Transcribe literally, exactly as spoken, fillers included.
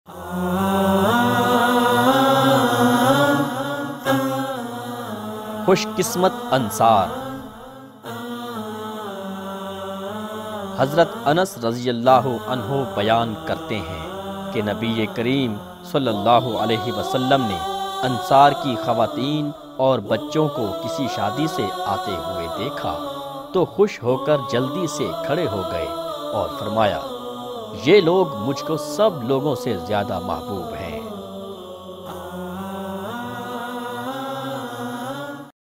खुशकिस्मत अंसार। हज़रत अनस रज़ियल्लाहु अन्हु बयान करते हैं कि नबी करीम सल्लल्लाहु अलैहि वसल्लम ने अंसार की ख़वातीन और बच्चों को किसी शादी से आते हुए देखा तो खुश होकर जल्दी से खड़े हो गए और फरमाया, ये लोग मुझको सब लोगों से ज़्यादा महबूब हैं।